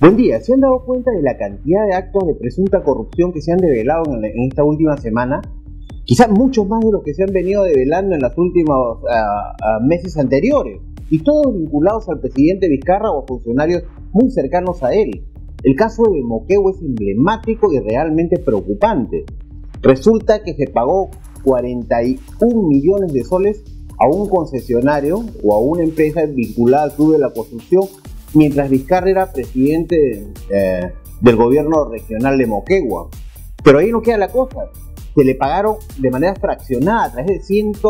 Buen día. ¿Se han dado cuenta de la cantidad de actos de presunta corrupción que se han develado en esta última semana? Quizás muchos más de los que se han venido develando en los últimos meses anteriores, y todos vinculados al presidente Vizcarra o funcionarios muy cercanos a él. El caso de Moquegua es emblemático y realmente preocupante. Resulta que se pagó 41 millones de soles a un concesionario o a una empresa vinculada al Club de la Construcción, mientras Vizcarra era presidente del gobierno regional de Moquegua. Pero ahí no queda la cosa. Se le pagaron de manera fraccionada a través de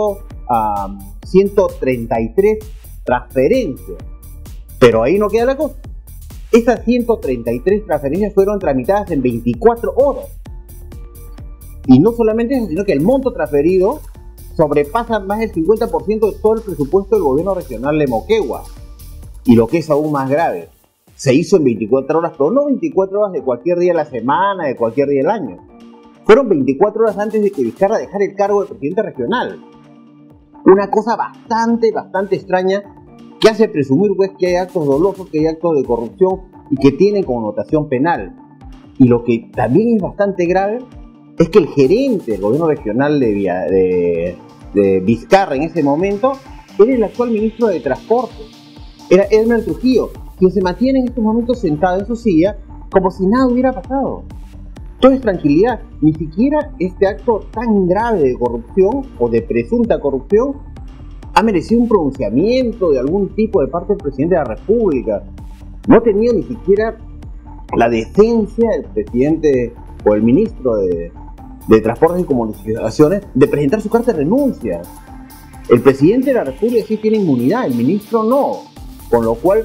133 transferencias. Pero ahí no queda la cosa. Esas 133 transferencias fueron tramitadas en 24 horas. Y no solamente eso, sino que el monto transferido sobrepasa más del 50% de todo el presupuesto del gobierno regional de Moquegua. Y lo que es aún más grave, se hizo en 24 horas, pero no 24 horas de cualquier día de la semana, de cualquier día del año. Fueron 24 horas antes de que Vizcarra dejara el cargo de presidente regional. Una cosa bastante extraña que hace presumir pues, que hay actos dolosos, que hay actos de corrupción y que tienen connotación penal. Y lo que también es bastante grave es que el gerente del gobierno regional de Vizcarra en ese momento era el actual ministro de Transporte. Era Hernán Trujillo, quien se mantiene en estos momentos sentado en su silla como si nada hubiera pasado. Todo es tranquilidad. Ni siquiera este acto tan grave de corrupción o de presunta corrupción ha merecido un pronunciamiento de algún tipo de parte del presidente de la República. No ha tenido ni siquiera la decencia del presidente o el ministro de Transportes y Comunicaciones de presentar su carta de renuncia. El presidente de la República sí tiene inmunidad, el ministro no. Con lo cual,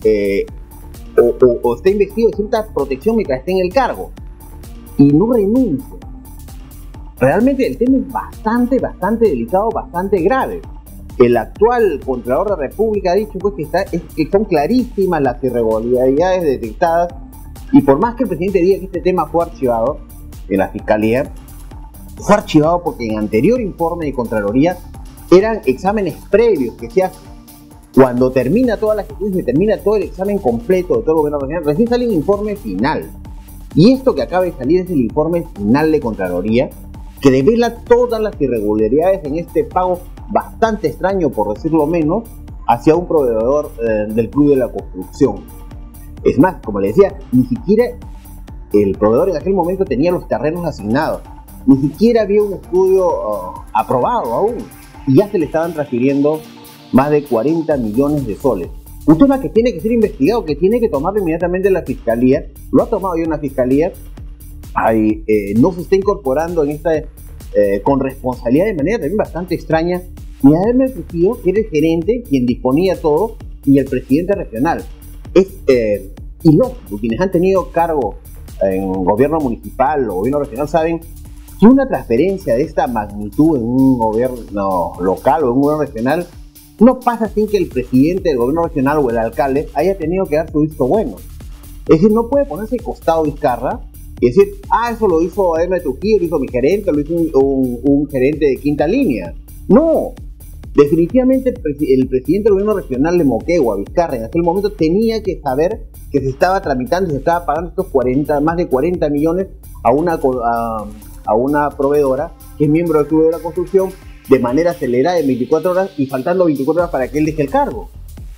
o está investido de cierta protección mientras esté en el cargo. Y no renuncia. Realmente el tema es bastante delicado, bastante grave. El actual Contralor de la República ha dicho pues, que son clarísimas las irregularidades detectadas. Y por más que el presidente diga que este tema fue archivado en la Fiscalía, fue archivado porque en anterior informe de Contraloría eran exámenes previos que se hacen. Cuando termina toda la gestión, se termina todo el examen completo de todo el gobierno regional, recién sale un informe final. Y esto que acaba de salir es el informe final de Contraloría, que devela todas las irregularidades en este pago bastante extraño, por decirlo menos, hacia un proveedor del Club de la Construcción. Es más, como le decía, ni siquiera el proveedor en aquel momento tenía los terrenos asignados. Ni siquiera había un estudio aprobado aún. Y ya se le estaban transfiriendo más de 40 millones de soles. Un tema que tiene que ser investigado, que tiene que tomarlo inmediatamente la Fiscalía. Lo ha tomado ya una Fiscalía. No se está incorporando en esta con responsabilidad de manera también bastante extraña. Ni a Hernán Trujillo, que era el gerente, quien disponía todo, y el presidente regional. Es ilógico. Quienes han tenido cargo en gobierno municipal o gobierno regional saben que una transferencia de esta magnitud en un gobierno local o en un gobierno regional no pasa sin que el presidente del gobierno regional o el alcalde haya tenido que dar su visto bueno. Es decir, no puede ponerse de costado Vizcarra y decir, eso lo hizo Hernán Trujillo, lo hizo mi gerente, lo hizo un gerente de quinta línea. No, definitivamente el presidente del gobierno regional de Moquegua, Vizcarra, en aquel momento tenía que saber que se estaba tramitando y se estaba pagando estos más de 40 millones a una proveedora que es miembro del Club de la Construcción, de manera acelerada en 24 horas y faltando 24 horas para que él deje el cargo.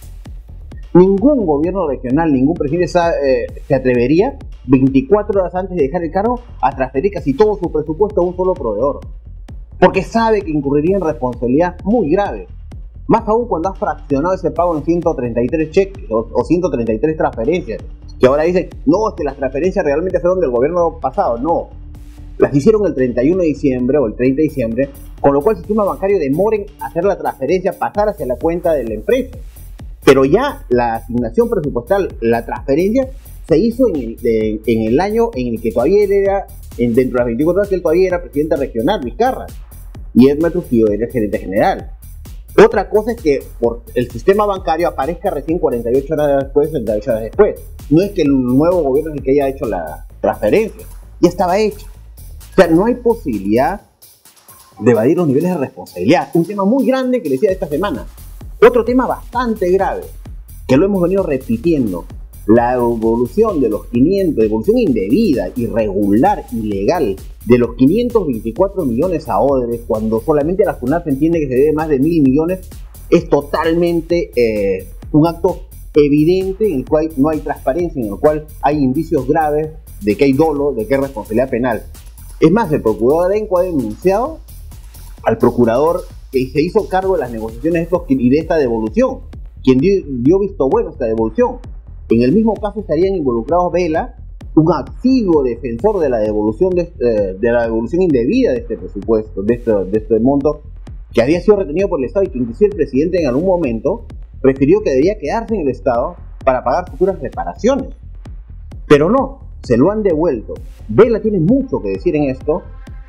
Ningún gobierno regional, ningún presidente se atrevería 24 horas antes de dejar el cargo a transferir casi todo su presupuesto a un solo proveedor, porque sabe que incurriría en responsabilidad muy grave, más aún cuando ha fraccionado ese pago en 133 cheques o 133 transferencias, que ahora dicen, no, es que las transferencias realmente fueron del gobierno pasado. No, las hicieron el 31 de diciembre o el 30 de diciembre, con lo cual el sistema bancario demora en hacer la transferencia, pasar hacia la cuenta de la empresa. Pero ya la asignación presupuestal, la transferencia, se hizo en el año en el que todavía él era, dentro de las 24 horas que él todavía era presidente regional, Vizcarra, y Hernán Trujillo era el gerente general. Otra cosa es que por el sistema bancario aparezca recién 48 horas después, 38 horas después. No es que el nuevo gobierno es el que haya hecho la transferencia, ya estaba hecho. O sea, no hay posibilidad de evadir los niveles de responsabilidad. Un tema muy grande que le decía esta semana. Otro tema bastante grave, que lo hemos venido repitiendo. la devolución de los 500, devolución indebida, irregular, ilegal, de los 524 millones a Odebrecht, cuando solamente la FUNAT entiende que se debe más de 1.000 millones, es totalmente un acto evidente en el cual no hay transparencia, en el cual hay indicios graves de que hay dolo, de que hay responsabilidad penal. Es más, el procurador Arenco ha denunciado al procurador que se hizo cargo de las negociaciones y de esta devolución, quien dio visto bueno a esta devolución. En el mismo caso estarían involucrados Vela, un activo defensor de la devolución de la devolución indebida de este presupuesto, de este monto que había sido retenido por el Estado, y que inclusive el presidente en algún momento prefirió que debía quedarse en el Estado para pagar futuras reparaciones. Pero no, se lo han devuelto. Vela tiene mucho que decir en esto.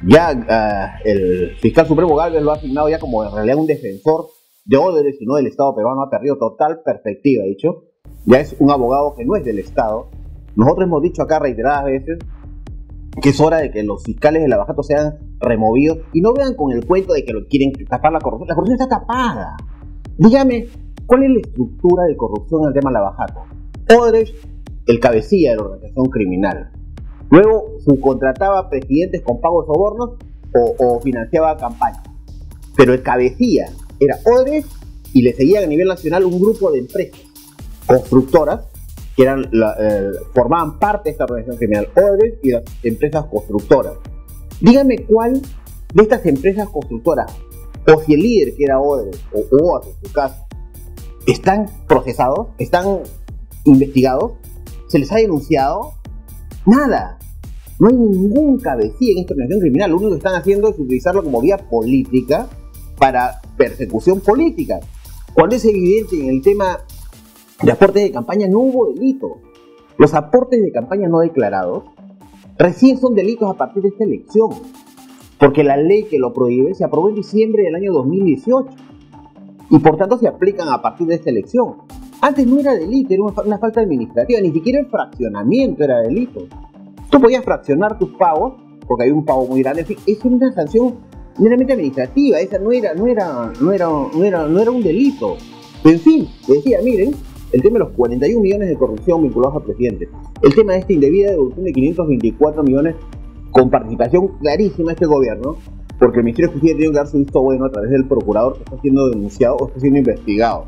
Ya el fiscal supremo Gálvez lo ha asignado ya como en realidad un defensor de Odebrecht y no del Estado peruano. Ha perdido total perspectiva, dicho. Ya es un abogado que no es del Estado. Nosotros hemos dicho acá reiteradas veces que es hora de que los fiscales de Lavajato sean removidos y no vean con el cuento de que lo quieren tapar la corrupción. La corrupción está tapada. Dígame, ¿cuál es la estructura de corrupción en el tema Lavajato? Odebrecht, el cabecilla de la organización criminal. Luego subcontrataba presidentes con pago de sobornos o financiaba campañas. Pero el cabecilla era Odebrecht y le seguía a nivel nacional un grupo de empresas constructoras que formaban parte de esta organización criminal, Odebrecht y las empresas constructoras. Dígame cuál de estas empresas constructoras, o si el líder que era Odebrecht o en su caso, están procesados, están investigados, se les ha denunciado. Nada. No hay ningún cabecilla en esta organización criminal. Lo único que están haciendo es utilizarlo como vía política para persecución política. Cuando es evidente en el tema de aportes de campaña no hubo delito. Los aportes de campaña no declarados recién son delitos a partir de esta elección, porque la ley que lo prohíbe se aprobó en diciembre del año 2018 y por tanto se aplican a partir de esta elección. Antes no era delito, era una falta administrativa, ni siquiera el fraccionamiento era delito. Tú podías fraccionar tus pagos, porque hay un pago muy grande, es una sanción meramente administrativa, esa no era un delito. En fin, decía, miren, el tema de los 41 millones de corrupción vinculados al presidente, el tema de esta indebida devolución de 524 millones con participación clarísima de este gobierno, porque el Ministerio de Justicia tiene que dar su visto bueno a través del procurador que está siendo denunciado o está siendo investigado.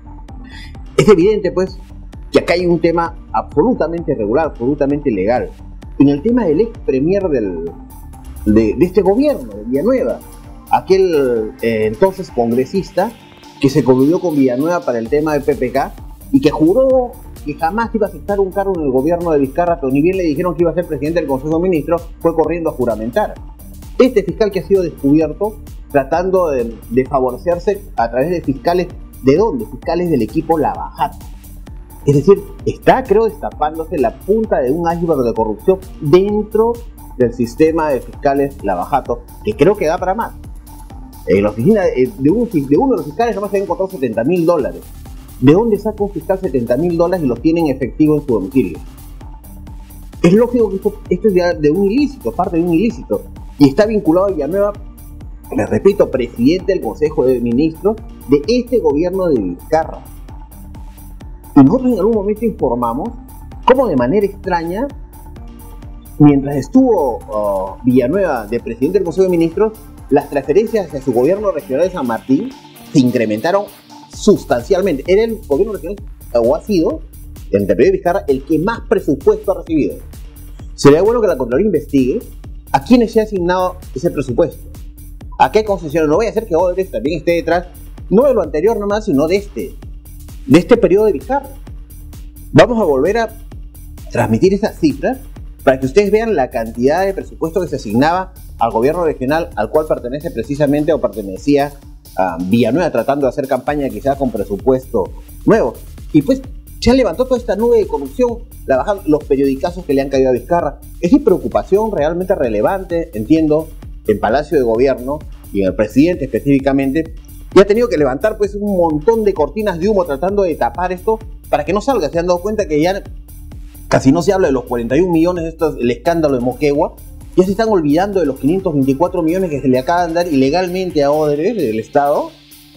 Es evidente, pues, que acá hay un tema absolutamente irregular, absolutamente ilegal. En el tema del ex premier de este gobierno, de Villanueva, aquel entonces congresista que se coludió con Villanueva para el tema del PPK y que juró que jamás iba a aceptar un cargo en el gobierno de Vizcarra, pero ni bien le dijeron que iba a ser presidente del Consejo de Ministros, fue corriendo a juramentar. Este fiscal que ha sido descubierto tratando de favorecerse a través de fiscales, ¿de dónde? Fiscales del equipo Lavajato. Es decir, está, creo, destapándose la punta de un iceberg de corrupción dentro del sistema de fiscales Lavajato, que creo que da para más. En la oficina de uno de los fiscales nomás se han encontrado $70.000. ¿De dónde saca un fiscal $70.000 y los tiene en efectivo en su domicilio? Es lógico que esto es ya de un ilícito, parte de un ilícito, y está vinculado a Villanueva, le repito, presidente del Consejo de Ministros de este gobierno de Vizcarra. Y nosotros en algún momento informamos cómo de manera extraña, mientras estuvo Villanueva de presidente del Consejo de Ministros, las transferencias hacia su gobierno regional de San Martín se incrementaron sustancialmente. Era el gobierno regional, o ha sido, en el periodo de Vizcarra, el que más presupuesto ha recibido. Sería bueno que la Contraloría investigue a quiénes se ha asignado ese presupuesto, a qué concesiones. No vaya a ser que Odebrecht también esté detrás, no de lo anterior nomás, sino de este periodo de Vizcarra. Vamos a volver a transmitir esas cifras para que ustedes vean la cantidad de presupuesto que se asignaba al gobierno regional al cual pertenece precisamente o pertenecía a Villanueva, tratando de hacer campaña quizás con presupuesto nuevo. Y pues ya levantó toda esta nube de corrupción, la bajan los periodicazos que le han caído a Vizcarra. Es mi preocupación realmente relevante, entiendo, en Palacio de Gobierno y en el presidente específicamente, y ha tenido que levantar pues un montón de cortinas de humo tratando de tapar esto para que no salga. Se han dado cuenta que ya casi no se habla de los 41 millones, el escándalo de Moquegua, ya se están olvidando de los 524 millones que se le acaban de dar ilegalmente a Odebrecht del Estado,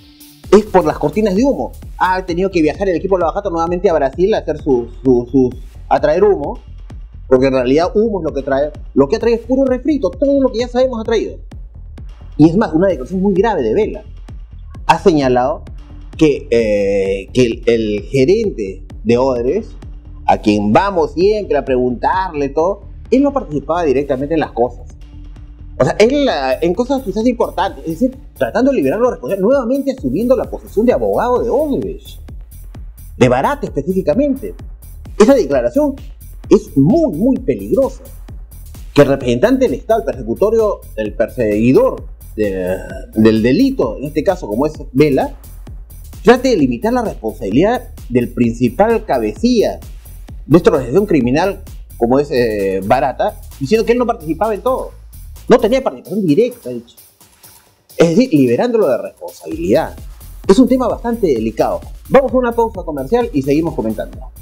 es por las cortinas de humo. Ha tenido que viajar el equipo de Lava Jato nuevamente a Brasil a hacer a traer humo, porque en realidad humo es lo que trae. Lo que ha traído es puro refrito, todo lo que ya sabemos ha traído. Y es más, una declaración muy grave de Vela. Ha señalado que el gerente de Odebrecht, a quien vamos siempre a preguntarle todo, él no participaba directamente en las cosas. O sea, él en cosas quizás importantes, es decir, tratando de liberarlo de responsabilidad, nuevamente asumiendo la posición de abogado de Odebrecht, de Barata específicamente. Esa declaración es muy, muy peligrosa. Que el representante del Estado, el perseguidor del delito, en este caso como es Vela, trate de limitar la responsabilidad del principal cabecilla de esta organización criminal como es Barata, diciendo que él no participaba en todo. No tenía participación directa, dicho. Es decir, liberándolo de responsabilidad. Es un tema bastante delicado. Vamos a una pausa comercial y seguimos comentando.